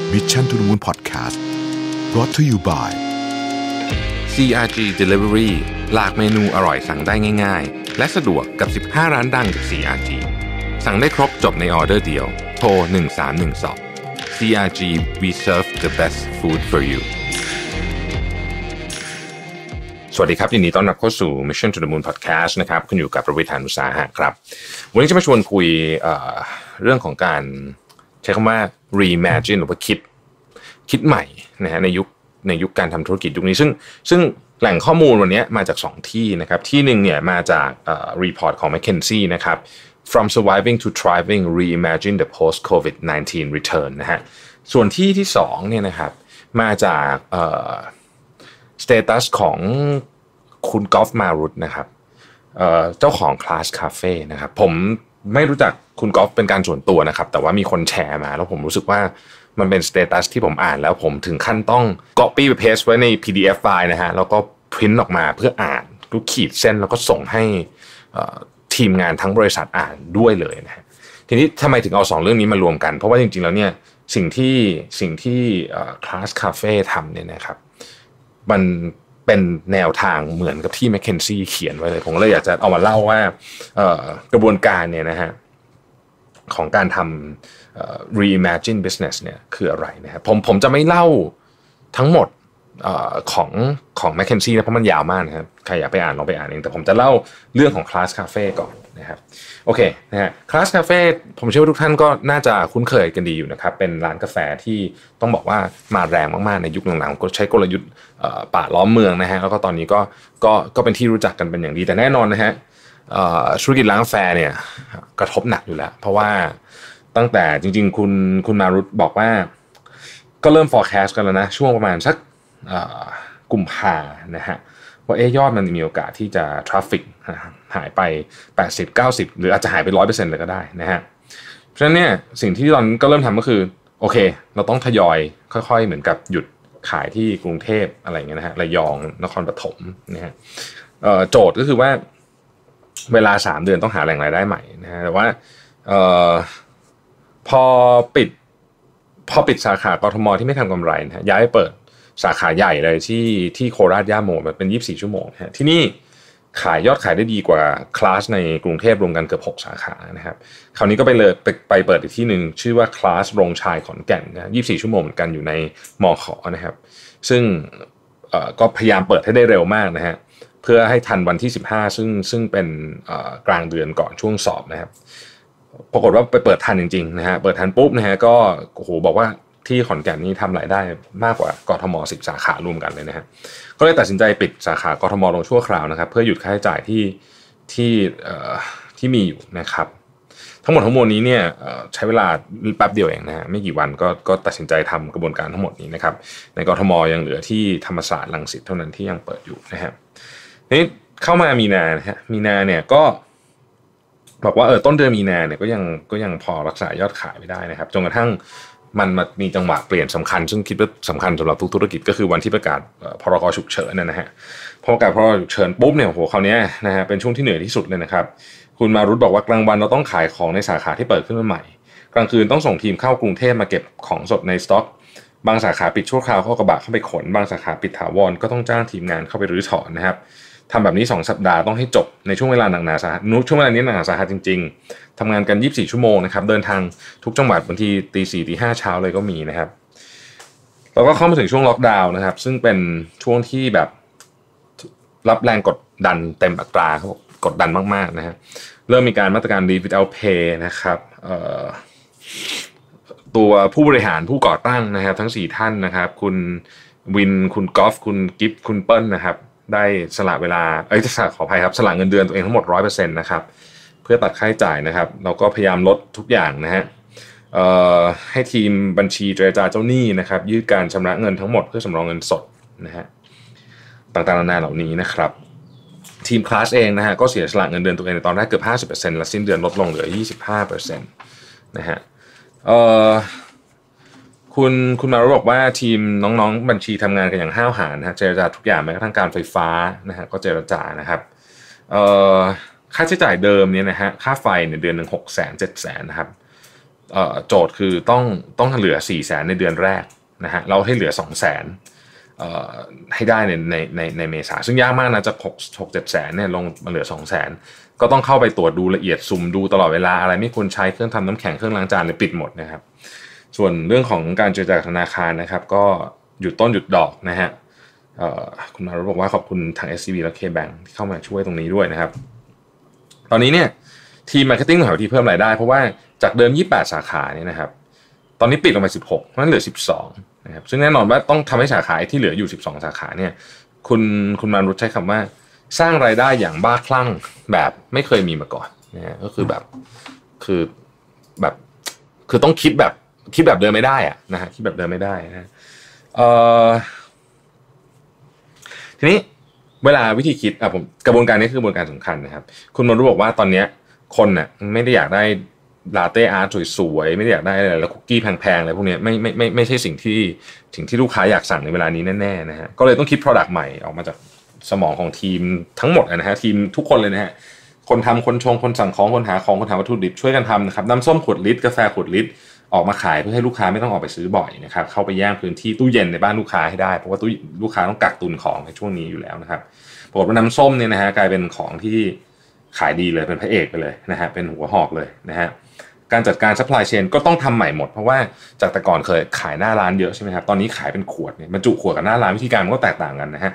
Mission to the Moon Podcast brought to you by CRG Delivery หลากเมนูอร่อยสั่งได้ง่ายๆและสะดวกกับ15ร้านดังจาก CRG สั่งได้ครบจบในออเดอร์เดียวโทร1312 CRG We serve the best food for you สวัสดีครับยินดีต้อนรับเข้าสู่ Mission to the Moon Podcast นะครับคุณอยู่กับประวิทย์ หาญอุตสาหะครับวันนี้จะมาชวนคุยเรื่องของการใช้คำว่า reimagine หรือว่าคิดใหม่นะฮะในยุคการทำธุรกิจยุคนี้ซึ่งแหล่งข้อมูลวันนี้มาจาก2ที่นะครับที่หนึ่งเนี่ยมาจากreport ของ McKinsey นะครับ From Surviving to Thriving Reimagine the Post-COVID-19 Return นะฮะส่วนที่2เนี่ยนะครับมาจากstatus ของคุณกอล์ฟมารุตนะครับเจ้าของ Class Cafe นะครับผมไม่รู้จักคุณกอล์ฟเป็นการส่วนตัวนะครับแต่ว่ามีคนแชร์มาแล้วผมรู้สึกว่ามันเป็นสเตตัสที่ผมอ่านแล้วผมถึงขั้นต้อง copy ไป paste ไว้ใน PDF ไฟล์นะฮะแล้วก็พิมพ์ออกมาเพื่ออ่านทุกขีดเส้นแล้วก็ส่งให้ทีมงานทั้งบริษัทอ่านด้วยเลยนะฮะทีนี้ทำไมถึงเอา2เรื่องนี้มารวมกันเพราะว่าจริงๆแล้วเนี่ยสิ่งที่Class Cafe ทำเนี่ยนะครับมันเป็นแนวทางเหมือนกับที่ McKinsey เขียนไว้เลยผมเลยอยากจะเอามาเล่าว่ากระบวนการเนี่ยนะฮะของการทำreimagine business เนี่ยคืออะไรนะครับผมจะไม่เล่าทั้งหมดของ McKinsey นะเพราะมันยาวมากนะครับใครอยากไปอ่านลองไปอ่านเองแต่ผมจะเล่าเรื่องของ Class Cafe ก่อนนะครับโอเคนะฮะ Class Cafe ผมเชื่อว่าทุกท่านก็น่าจะคุ้นเคยกันดีอยู่นะครับเป็นร้านกาแฟที่ต้องบอกว่ามาแรงมากๆในยุคหลังๆก็ใช้กลยุทธ์ป่าล้อมเมืองนะฮะแล้วก็ตอนนี้ก็เป็นที่รู้จักกันเป็นอย่างดีแต่แน่นอนนะฮะธุรกิจร้านกาแฟเนี่ยกระทบหนักอยู่แล้วเพราะว่าตั้งแต่จริงๆคุณมารุตบอกว่าก็เริ่ม forecast กันแล้วนะช่วงประมาณสักกุมภานะฮะว่ายอดมันมีโอกาสที่จะทราฟฟิกหายไป80-90หรืออาจจะหายไป 100% เลยก็ได้นะฮะเพราะฉะนั้นเนี่ยสิ่งที่ตอนก็เริ่มทำก็คือโอเคเราต้องทยอยค่อยๆเหมือนกับหยุดขายที่กรุงเทพอะไรเงี้ยนะฮะระยองนครปฐมนะฮะโจทย์ก็คือว่าเวลา3เดือนต้องหาแหล่งรายได้ใหม่นะฮะแต่ว่าพอปิดสาขากทมที่ไม่ทำกำไรนะฮะย้ายไปเปิดสาขาใหญ่เลยที่โคราชย่าโมมันเป็น24ชั่วโมงนะฮะที่นี่ยอดขายได้ดีกว่าคลาสในกรุงเทพรวมกันเกือบ6สาขานะครับคราวนี้ก็ไปเปิดอีกที่นึงชื่อว่าคลาสโรงชายขอนแก่นนะ24ชั่วโมงเหมือนกันอยู่ในมข.นะครับซึ่งก็พยายามเปิดให้ได้เร็วมากนะฮะเพื่อให้ทันวันที่15ซึ่งเป็นกลางเดือนก่อนช่วงสอบนะครับปรากฏว่าไปเปิดทันจริงๆนะฮะเปิดทันปุ๊บนะฮะก็โอ้โหบอกว่าที่ขอนแก่นนี่ทำรายได้มากกว่ากทม10สาขารวมกันเลยนะฮะก็เลยตัดสินใจปิดสาขากทมลงชั่วคราวนะครับเพื่อหยุดค่าใช้จ่ายที่มีอยู่นะครับทั้งหมดทั้งมวลนี้เนี่ยใช้เวลาแป๊บเดียวเองนะฮะไม่กี่วันก็ตัดสินใจทำกระบวนการทั้งหมดนี้นะครับในกทมยังเหลือที่ธรรมศาสตร์รังสิตเท่านั้นที่ยังเปิดอยู่นะฮะนี่เข้ามามีนานะฮะมีนาเนี่ยก็บอกว่าต้นเดือนมีนาเนี่ยก็ยังพอรักษายอดขายไม่ได้นะครับจนกระทั่งมันมีจังหวะเปลี่ยนสำคัญซึ่งคิดว่าสำคัญสำหรับทุกธุรกิจก็คือวันที่ประกาศพรก.ฉุกเฉินนะฮะพอประกาศพรก.ฉุกเฉินปุ๊บเนี่ยโหคราวนี้นะฮะเป็นช่วงที่เหนื่อยที่สุดเลยนะครับคุณมารุตบอกว่ากลางวันเราต้องขายของในสาขาที่เปิดขึ้นมาใหม่กลางคืนต้องส่งทีมเข้ากรุงเทพมาเก็บของสดในสต็อกบางสาขาปิดชั่วคราวเข้ากระบะเข้าไปขนบางสาขาปิดถาวรก็ต้องจ้างทีมงานเข้าไปรื้อถอนนะครับทำแบบนี้2สัปดาห์ต้องให้จบในช่วงเวลาหนักหนาสาหัสช่วงเวลานี้หนักหนาสาหัสจริงๆทำงานกัน24ชั่วโมงนะครับเดินทางทุกจังหวัดบางทีตี4ตี5เช้าเลยก็มีนะครับแล้วก็เข้ามาถึงช่วงล็อกดาวน์นะครับซึ่งเป็นช่วงที่แบบรับแรงกดดันเต็มอัตราครับกดดันมากๆนะฮะเริ่มมีการมาตรการ Leave Without Pay นะครับตัวผู้บริหารผู้ก่อตั้งนะครับทั้ง4ท่านนะครับคุณวินคุณกอล์ฟคุณกิฟคุณเปิ้ลนะครับได้สละเวลาขออภัยครับสละเงินเดือนตัวเองทั้งหมด 100% นะครับเพื่อตัดค่าใช้จ่ายนะครับเราก็พยายามลดทุกอย่างนะฮะให้ทีมบัญชีเจรจาเจ้าหนี้นะครับยืดการชำระเงินทั้งหมดเพื่อสำรองเงินสดนะฮะต่างๆนานาเหล่านี้นะครับทีมคลาสเองนะฮะก็เสียสละเงินเดือนตัวเองในตอนแรกเกือบ 50% และสิ้นเดือนลดลงเหลือ 25% นะฮะคุณมารุบอกว่าทีมน้องๆบัญชีทำงานกันอย่างห้าวหาญนะฮะเจรจาทุกอย่างแม้กระทั่งการไฟฟ้านะฮะก็เจรจานะครับค่าใช้จ่ายเดิมเนี่ยนะฮะค่าไฟเนี่ยเดือนนึง 600,000 700,000 นะครับโจทย์คือต้องเหลือ 400,000 ในเดือนแรกนะฮะเราให้เหลือ 200,000ให้ได้ในเมษาซึ่งยากมากนะจาก6-7 แสนเนี่ยลงมาเหลือ 200,000 ก็ต้องเข้าไปตรวจดูละเอียดซุ่มดูตลอดเวลาอะไรไม่ควรใช้เครื่องทำน้ำแข็งเครื่องล้างจานเลยปิดหมดนะครับส่วนเรื่องของการเจรจาธนาคารนะครับก็หยุดต้นหยุดดอกนะฮะคุณมารุบอกว่าขอบคุณทาง SCB และ KBank ที่เข้ามาช่วยตรงนี้ด้วยนะครับตอนนี้เนี่ยทีมมาร์เก็ตติ้งหาวิธีเพิ่มรายได้เพราะว่าจากเดิม28 สาขาเนี่ยนะครับตอนนี้ปิดลงไป16เพราะฉะนั้นเหลือ12นะครับซึ่งแน่นอนว่าต้องทำให้สาขาที่เหลืออยู่12สาขาเนี่ยคุณมารุใช้คำว่าสร้างรายได้อย่างบ้าคลั่งแบบไม่เคยมีมาก่อนนะฮะก็คือแบบคือต้องคิดแบบเดิมไม่ได้อะนะฮะคิดแบบเดิมไม่ได้นะทีนี้เวลาวิธีคิดผมกระบวนการนี้คือกระบวนการสำคัญนะครับคุณมารุบอกว่าตอนนี้คนน่ะไม่ได้อยากได้ลาเต้อาร์ตสวยๆไม่ได้อยากได้อะไรแล้วคุกกี้แพงๆอะไรพวกนี้ไม่ใช่สิ่งที่ลูกค้าอยากสั่งในเวลานี้แน่ๆนะฮะก็เลยต้องคิด product ใหม่ออกมาจากสมองของทีมทั้งหมดนะฮะทีมทุกคนเลยนะฮะคนทำคนชงคนสั่งของคนหาของคนหาวัตถุดิบช่วยกันทำนะครับน้ำส้มขวดลิตรกาแฟขวดลิตรออกมาขายเพื่อให้ลูกค้าไม่ต้องออกไปซื้อบ่อยนะครับเข้าไปแย่งพื้นที่ตู้เย็นในบ้านลูกค้าให้ได้เพราะว่าลูกค้าต้องกักตุนของในช่วงนี้อยู่แล้วนะครับปรากฏว่าน้ำส้มเนี่ยนะฮะกลายเป็นของที่ขายดีเลยเป็นพระเอกไปเลยนะฮะเป็นหัวหอกเลยนะฮะการจัดการซัพพลายเชนก็ต้องทำใหม่หมดเพราะว่าจากแต่ก่อนเคยขายหน้าร้านเยอะใช่ไหมครับตอนนี้ขายเป็นขวดเนี่ยบรรจุขวดกับหน้าร้านวิธีการมันก็แตกต่างกันนะฮะ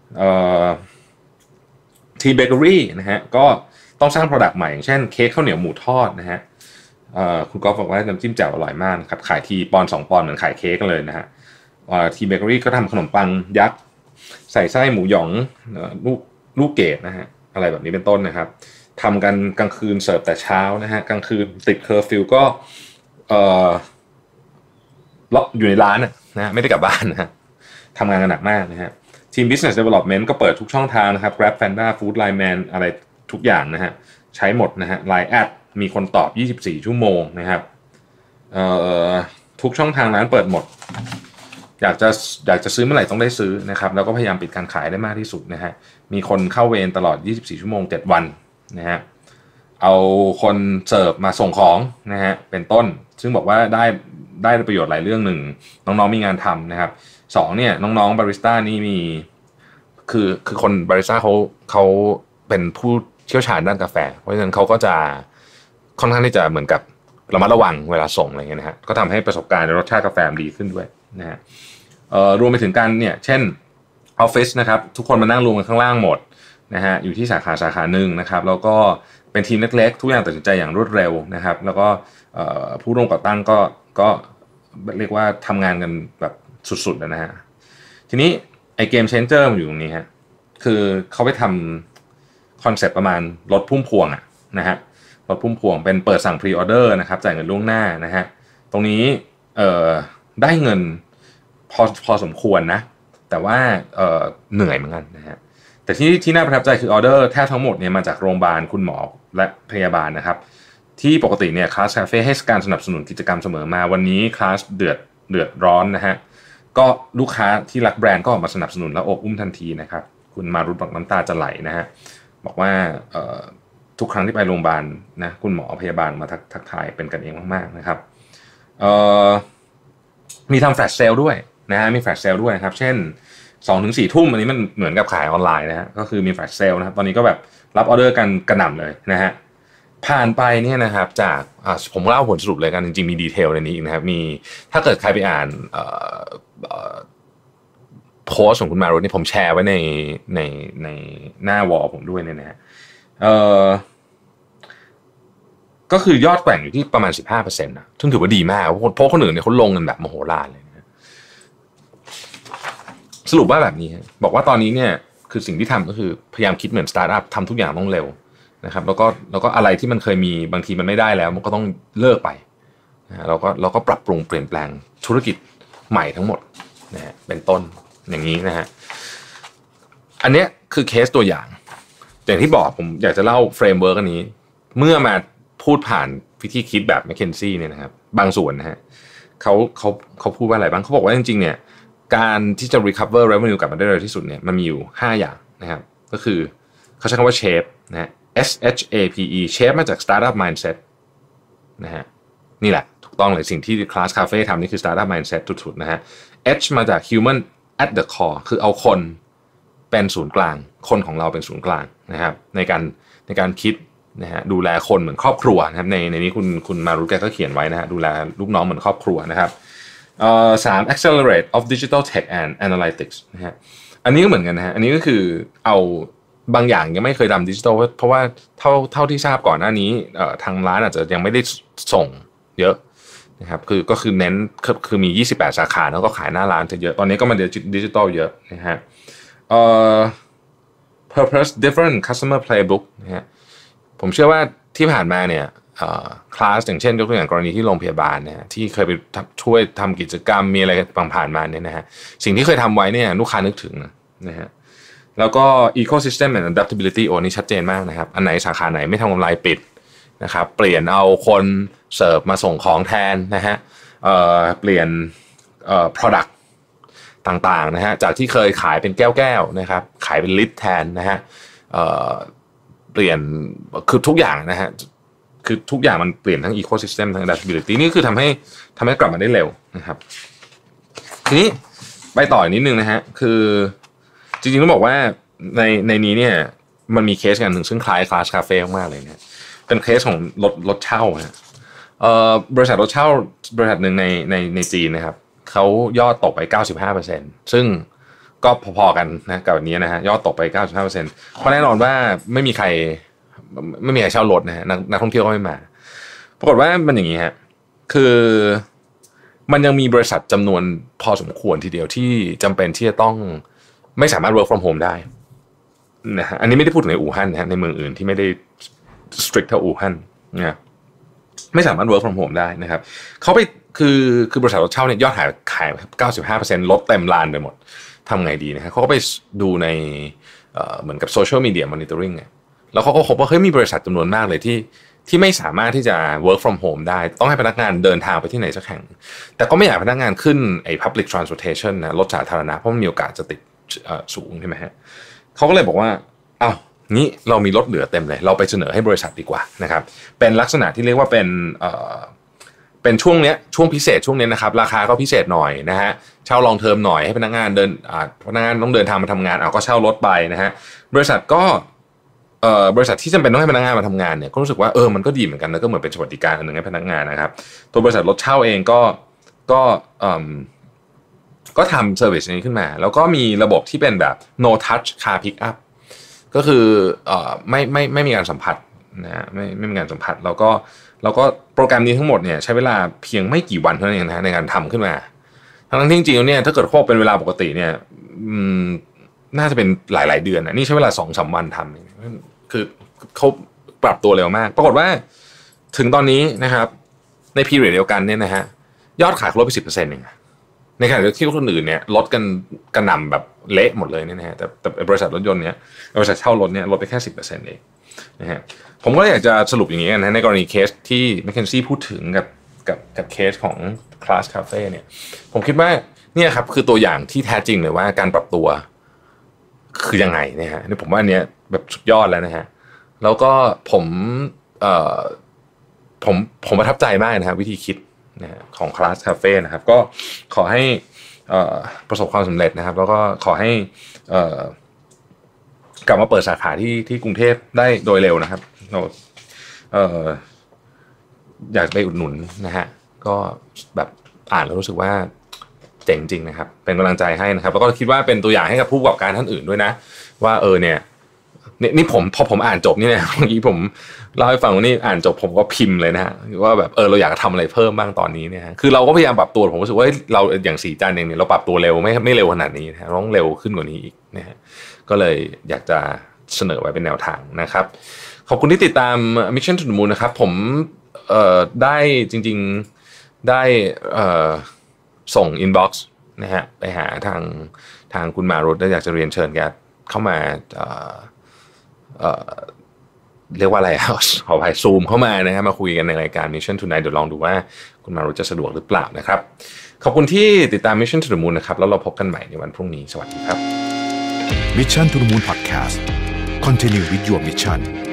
ทีเบเกอรี่นะฮะก็ต้องสร้าง product ใหม่อย่างเช่นเค้กข้าวเหนียวหมูทอดนะฮะคุณก๊อฟบอกว่าน้ำจิ้มแจ่วอร่อยมากครับขายทีปอนด์2 ปอนด์เหมือนขายเค้กกันเลยนะฮะทีเบเกอรี่ก็ทำขนมปังยักษ์ใส่ไส้หมูหยองลูกเกดนะฮะอะไรแบบนี้เป็นต้นนะครับทำกันกลางคืนเสิร์ฟแต่เช้านะฮะกลางคืนติดเคอร์ฟิวก็ล็อกอยู่ในร้านนะฮะไม่ได้กลับบ้านนะฮะทำงานกันหนักมากนะฮะทีม Business Development ก็เปิดทุกช่องทางนะครับ Grab Panda Food Line Man อะไรทุกอย่างนะฮะใช้หมดนะฮะ Line แอดมีคนตอบ24 ชั่วโมงนะครับทุกช่องทางร้านเปิดหมดอยากจะซื้อเมื่อไหร่ต้องได้ซื้อนะครับแล้วก็พยายามปิดการขายได้มากที่สุดนะฮะมีคนเข้าเวรตลอด24 ชั่วโมง7 วันนะฮะเอาคนเสิร์ฟมาส่งของนะฮะเป็นต้นซึ่งบอกว่าได้ประโยชน์หลายเรื่องหนึ่งน้องๆมีงานทำนะครับ2เนี่ยน้องๆบาริสต้านี่มีคือคนบาริสต้าเขาเป็นผู้เชี่ยวชาญด้านกาแฟเพราะฉะนั้นเขาก็จะค่อนข้างที่จะเหมือนกับระมัดระวังเวลาส่งอะไรเงี้ยนะฮะก็ทำให้ประสบการณ์รสชาติกาแฟดีขึ้นด้วยนะฮะรวมไปถึงการเนี่ยเช่นออฟฟิศนะครับทุกคนมานั่งรวมกันข้างล่างหมดนะฮะอยู่ที่สาขาหนึ่งนะครับแล้วก็เป็นทีมเล็กๆทุกอย่างตัดสินใจอย่างรวดเร็วนะครับแล้วก็ผู้ร่วมก่อตั้งก็เรียกว่าทำงานกันแบบสุดๆนะฮะทีนี้ไอเกมเชนเจอร์มันอยู่ตรงนี้ฮะคือเขาไปทำคอนเซ็ปต์ประมาณรถพุ่มพวงนะฮะรถพุ่มพวงเป็นเปิดสั่งพรีออเดอร์นะครับจ่ายเงินล่วงหน้านะฮะตรงนี้ได้เงินพอสมควรนะแต่ว่าเหนื่อยเหมือนกันนะฮะแต่ที่น่าประทับใจคือออเดอร์แทบทั้งหมดเนี่ยมาจากโรงพยาบาลคุณหมอและพยาบาลนะครับที่ปกติเนี่ยคลาสคาเฟ่ให้การสนับสนุนกิจกรรมเสมอมาวันนี้คลาสเดือดร้อนนะฮะก็ลูกค้าที่รักแบรนด์ก็ออกมาสนับสนุนและอบอุ้มทันทีนะครับคุณมารุตบอกน้ำตาจะไหลนะฮะบอกว่าทุกครั้งที่ไปโรงพยาบาลนะคุณหมอพยาบาลมาทักทายเป็นกันเองมากๆนะครับมีทำแฟลชเซลด้วยนะฮะมีแฟลชเซลด้วยนะครับเช่น 2-4 ทุ่มอันนี้มันเหมือนกับขายออนไลน์นะฮะก็คือมีแฟลชเซลนะครับตอนนี้ก็แบบรับออเดอร์กันกระหน่ำเลยนะฮะผ่านไปเนี่ยนะครับจากผมเล่าผลสรุปเลยกันจริงๆมีดีเทลในนี้อีกนะครับมีถ้าเกิดใครไปอ่านโพสของคุณมารุนี่ผมแชร์ไว้ในหน้าวอลผมด้วยเนี่ยนะฮะก็คือยอดแกว่งอยู่ที่ประมาณ 15% นะซึ่งถือว่าดีมากเพราะคนอื่นเนี่ยเขาลงกันแบบมโหฬารเลยนะสรุปว่าแบบนี้บอกว่าตอนนี้เนี่ยคือสิ่งที่ทำก็คือพยายามคิดเหมือนสตาร์ทอัพทำทุกอย่างต้องเร็วนะครับแล้วก็อะไรที่มันเคยมีบางทีมันไม่ได้แล้วมันก็ต้องเลิกไปนะเราก็ปรับปรุงเปลี่ยนแปลงธุรกิจใหม่ทั้งหมดนะฮะเป็นต้นอย่างนี้นะฮะอันนี้คือเคสตัวอย่างที่บอกผมอยากจะเล่าเฟรมเวิร์กอันนี้เมื่อมาพูดผ่านวิธีคิดแบบแมคเคนซี่เนี่ยนะครับบางส่วนนะฮะเขาพูดว่าอะไรบ้างเขาบอกว่าจริงๆเนี่ยการที่จะ recover revenue กลับมาได้เร็วที่สุดเนี่ยมันมีอยู่5อย่างนะครับก็คือเขาใช้คำว่า shape นะฮะSHAPE shape มาจาก startup mindset นะฮะนี่แหละต้องเลยสิ่งที่ Class Cafe ทำนี่คือ Startup Mindset สุดๆนะฮะ H มาจาก Human at the core คือเอาคนเป็นศูนย์กลางคนของเราเป็นศูนย์กลางนะครับในการคิดนะฮะดูแลคนเหมือนครอบครัวนะครับในนี้คุณมารุแกก็เขียนไว้นะฮะดูแลลูกน้องเหมือนครอบครัวนะครับ3 accelerate of digital tech and analytics นะฮะอันนี้ก็เหมือนกันนะฮะอันนี้ก็คือเอาบางอย่างยังไม่เคยทำดิจิทัลเพราะว่าเท่าที่ทราบก่อนหน้านี้ทางร้านอาจจะยังไม่ได้ส่งเยอะนะครับก็คือเน้นคือมี28สาขาแล้วก็ขายหน้าร้านจะเยอะตอนนี้ก็มาดิจิทัลเยอะนะฮะpurpose different customer playbook นะฮะผมเชื่อว่าที่ผ่านมาเนี่ยคลาสอย่างเช่นยกตัวอย่างกรณีที่โรงพยาบาลนะที่เคยไปช่วยทำกิจกรรมมีอะไรผ่านมาเนี่ยนะฮะสิ่งที่เคยทำไว้เนี่ยลูกค้านึกถึงนะฮะแล้วก็ ecosystem and adaptability โอ้นี่ชัดเจนมากนะครับอันไหนสาขาไหนไม่ทำกำไรปิดนะครับเปลี่ยนเอาคนเสิร์ฟมาส่งของแทนนะฮะเปลี่ยนproduct ต่างๆนะฮะจากที่เคยขายเป็นแก้วๆนะครับขายเป็นลิตรแทนนะฮะเปลี่ยนคือทุกอย่างนะฮะคือทุกอย่างมันเปลี่ยนทั้ง ecosystem ทั้ง adaptability นี่คือทำให้กลับมาได้เร็วนะครับทีนี้ไปต่ออีกนิดนึงนะฮะคือจริงๆต้องบอกว่าในนี้เนี่ยมันมีเคสกันหนึ่งซึ่งคล้ายคลาสคาเฟ่มากเลยเนี่ยเป็นเคสของรถเช่าฮะบริษัทรถเช่าบริษัทหนึ่งในจีนนะครับเขายอดตกไป 95% ซึ่งก็พอๆกันนะกับแบบนี้นะฮะยอดตกไป 95% เพราะแน่นอนว่าไม่มีใครเช่ารถนะฮะนักท่องเที่ยวก็ไม่มาปรากฏว่ามันอย่างนี้ฮะคือมันยังมีบริษัทจำนวนพอสมควรทีเดียวที่จำเป็นที่จะต้องไม่สามารถ work from home ได้นะฮะอันนี้ไม่ได้พูดถึงในอู่ฮั่นนะฮะในเมืองอื่นที่ไม่ได้ strict เท่าอู่ฮั่นนะไม่สามารถ work from home ได้นะครับเขาไปคือบริษัทรถเช่าเนี่ยยอดขาย 95% ลดเต็มลานไปหมดทำไงดีนะฮะเขาก็ไปดูในเหมือนกับ social media monitoring เนี่ยแล้วเขาก็พบว่าเฮ้ยมีบริษัทจำนวนมากเลยที่ไม่สามารถที่จะ work from home ได้ต้องให้พนักงานเดินทางไปที่ไหนสักแห่งแต่ก็ไม่อยากพนักงานขึ้นไอ้ public transportation นะรถสาธารณะเพราะมันมีโอกาสจะติดสูงใช่ไหมฮะเขาก็เลยบอกว่าอ้าวงี้เรามีรถเหลือเต็มเลยเราไปเสนอให้บริษัทดีกว่านะครับเป็นลักษณะที่เรียกว่าเป็นช่วงพิเศษช่วงนี้นะครับราคาก็พิเศษหน่อยนะฮะเช่าลองเทอมหน่อยให้พนักงานต้องเดินทางมาทำงานก็เช่ารถไปนะฮะบริษัทที่จำเป็นต้องให้พนักงานมาทำงานเนี่ยก็รู้สึกว่ามันก็ดีเหมือนกันนะก็เหมือนเป็นสวัสดิการอันหนึ่งให้พนักงานนะครับตัวบริษัทรถเช่าเองก็ทำเซอร์วิสนี้ขึ้นมาแล้วก็มีระบบที่เป็นแบบ no touch car pick up ก็คือไม่มีการสัมผัสนะฮะไม่มีการสัมผัสแล้วก็โปรแกรมนี้ทั้งหมดเนี่ยใช้เวลาเพียงไม่กี่วันเท่านั้นเองนะในการทำขึ้นมาทั้งที่จริงๆเนี่ยถ้าเกิดควบเป็นเวลาปกติเนี่ยน่าจะเป็นหลายๆเดือนนะนี่ใช้เวลา 2-3 วันทำคือเขาปรับตัวเร็วมากปรากฏว่าถึงตอนนี้นะครับในพีเรียดเดียวกันเนี่ยนะฮะยอดขายลดไป 10% เองในขณะที่คนอื่นเนี่ยลดกันกระหน่ำแบบเละหมดเลยเนี่ยนะฮะแต่บริษัทรถยนต์เนี่ยบริษัทเช่ารถเนี่ยลดไปแค่ 10% เองนะฮะผมก็อยากจะสรุปอย่างนี้กันนะในกรณีเคสที่ McKinsey พูดถึงกับเคสของ Class Cafe เนี่ยผมคิดว่าเนี่ยครับคือตัวอย่างที่แท้จริงเลยว่าการปรับตัวคือยังไงนะฮะนี่ผมว่าอันเนี้ยแบบสุดยอดแล้วนะฮะแล้วก็ผมประทับใจมากนะฮะวิธีคิดนะของ Class Cafe นะครับก็ขอให้ประสบความสำเร็จนะครับแล้วก็ขอให้กลับมาเปิดสาขาที่กรุงเทพได้โดยเร็วนะครับเราอยากไปอุดหนุนนะฮะก็แบบอ่านแล้วรู้สึกว่าเจ๋งจริงนะครับเป็นกำลังใจให้นะครับแล้วก็คิดว่าเป็นตัวอย่างให้กับผู้ประกอบการท่านอื่นด้วยนะว่าเนี่ยนี่พอผมอ่านจบนี่เนี่ยเมื่อกี้ผมเล่าให้ฟังว่านี่อ่านจบผมก็พิมพ์เลยนะฮะว่าแบบเราอยากทำอะไรเพิ่มบ้างตอนนี้เนี่ยคือเราก็พยายามปรับตัวผมรู้สึกว่าเราอย่างสีจันเองเนี่ยเราปรับตัวเร็วไม่เร็วขนาดนี้นะต้องเร็วขึ้นกว่านี้อีกนะฮะก็เลยอยากจะเสนอไว้เป็นแนวทางนะครับขอบคุณที่ติดตาม Mission to the Moon นะครับผมได้จริงๆได้ส่ง inbox นะฮะไปหาทางคุณมารุตและอยากจะเรียนเชิญแกเข้ามาเรียกว่าอะไรขออภัยซูมเข้ามานะครับมาคุยกันในรายการ Mission Tonight เดี๋ยวลองดูว่าคุณมารุตจะสะดวกหรือเปล่านะครับขอบคุณที่ติดตาม Mission to the Moon นะครับแล้วเราพบกันใหม่ในวันพรุ่งนี้สวัสดีครับ Mission to the Moon Podcast Continue with your mission